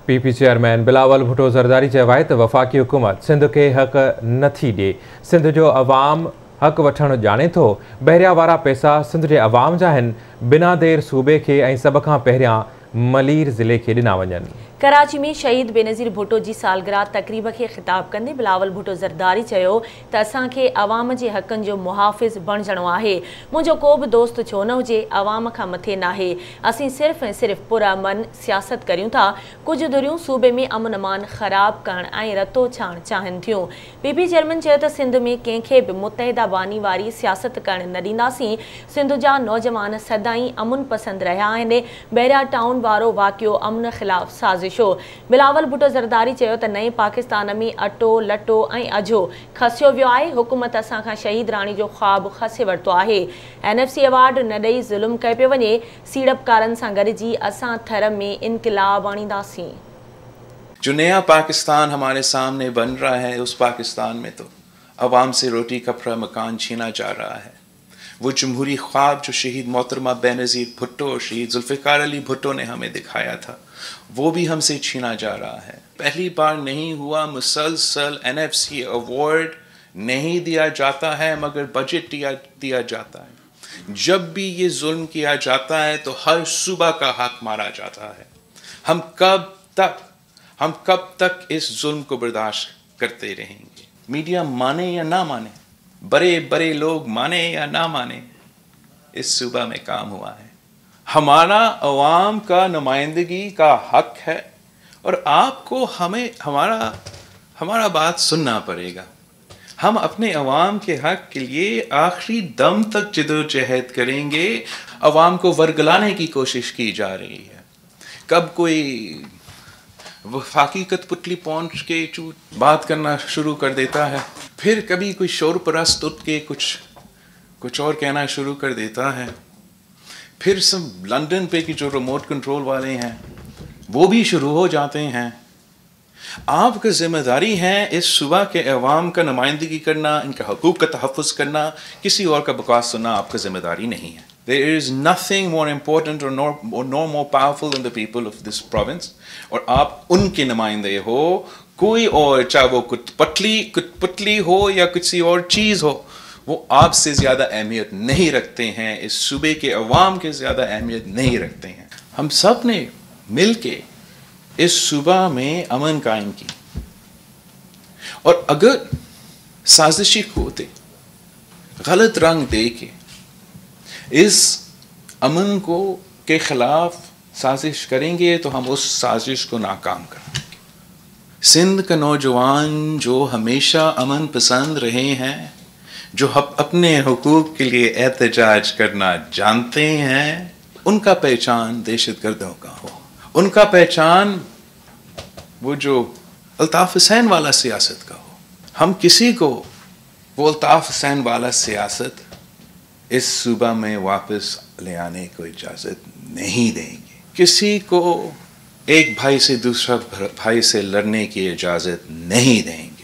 PP chairman Bilawal Bhutto Zardari चयो आहे त वफ़ाक़ी हुकूमत सिंध खे हक़ नथी ॾिए। सिंध जो अवाम हक़ वठणु ॼाणे थो। बहिरिया वारा पैसा सिंध जे अवाम जा आहिनि। बिना देर सूबे खे ऐं सभ खां पहिरियां मलीर ज़िले खे ॾिना वञनि। कराची में शहीद बेनज़ीर भुट्टो जी सालगिरह तक़रीब खे ख़िताब कंदे बिलावल भुट्टो ज़रदारी चयो त असांखे अवाम जे हक़नि जो मुहाफ़िज़ बणिजणो आहे। मुंहिंजो को बि दोस्त छो न हुजे, अवाम खां मथे नाहे। असीं सिर्फ़ ऐं सिर्फ़ पुरअमन सियासत करियूं था। कुझु धुरियूं सूबे में अमन अमान ख़राब करणु ऐं रतो छाण चाहिनि थियूं। पीपी चेयरमैन चयो त सिंध में कंहिंखे बि मुतहिदा बानी वारी सियासत करणु न ॾींदासीं। सिंध जा नौजवान सदाईं अमुन पसंद रहिया आहिनि। बहिरिया टाउन वारो वाक़ियो अमन ख़िलाफ़ साज़िश हो। बिलावल भुट्टो ज़रदारी चयो त नए पाकिस्तान में अटो लटो ऐं अझो खसियो वियो आहे। हुकूमत असां खां शहीद राणी जो ख़्वाब खसे वरितो आहे। NFC अवार्ड न ॾेई ज़ुल्म कयो पियो वञे। सीड़पकारनि सां गॾिजी असां थर में इनक़िलाब आणींदासीं। जो नया पाकिस्तान हमारे सामने बन रहा है, उस पाकिस्तान में तो अवाम से रोटी कपड़ा मकान छीना जा रहा है। वो जमहूरी ख्वाब जो शहीद मोहतरमा बेनज़ीर भुट्टो और शहीद जुल्फ़िकार अली भुट्टो ने हमें दिखाया था, वो भी हमसे छीना जा रहा है। पहली बार नहीं हुआ, मुसलसल NFC अवार्ड नहीं दिया जाता है मगर बजट दिया जाता है। जब भी ये जुल्म किया जाता है तो हर सूबा का हक मारा जाता है। हम कब तक इस जुल्म को बर्दाश्त करते रहेंगे? मीडिया माने या ना माने, बड़े बड़े लोग माने या ना माने, इस सूबा में काम हुआ है। हमारा अवाम का नुमाइंदगी का हक है और आपको हमारा बात सुनना पड़ेगा। हम अपने अवाम के हक के लिए आखिरी दम तक जदोजहद करेंगे। अवाम को वर्गलाने की कोशिश की जा रही है। कब कोई वफाकी कठपुतली पहुंच के बात करना शुरू कर देता है, फिर कभी कोई शोर परस्त उठ के कुछ और कहना शुरू कर देता है, फिर सब लंदन पे की जो रिमोट कंट्रोल वाले हैं वो भी शुरू हो जाते हैं। आपकी जिम्मेदारी है इस सूबा के अवाम का नुमाइंदगी करना, इनके हकूक़ का तहफ़्फ़ुज़ करना। किसी और का बकवास सुनना आपकी जिम्मेदारी नहीं है। There is nothing more important or more powerful than the people of this province। और आप उनके नुमाइंदे हो। कोई और, चाहे वो कुटपुतली हो या किसी और चीज़ हो, वो आपसे ज़्यादा अहमियत नहीं रखते हैं। इस सूबे के अवाम के ज़्यादा अहमियत नहीं रखते हैं। हम सब ने मिल के इस सूबा में अमन कायम की और अगर साजिशी क़ुव्वतें गलत रंग दे के इस अमन के खिलाफ साजिश करेंगे तो हम उस साजिश को नाकाम करेंगे। सिंध का नौजवान जो हमेशा अमन पसंद रहे हैं, जो अपने हुकूक के लिए एहतजाज करना जानते हैं, उनका पहचान दहशतगर्दों का हो। उनका पहचान वो जो अल्ताफ़ हुसैन वाला सियासत का हो। हम किसी को वो अल्ताफ़ हुसैन वाला सियासत इस सूबा में वापस ले आने को इजाज़त नहीं देंगे। किसी को एक भाई से दूसरा भाई से लड़ने की इजाज़त नहीं देंगे।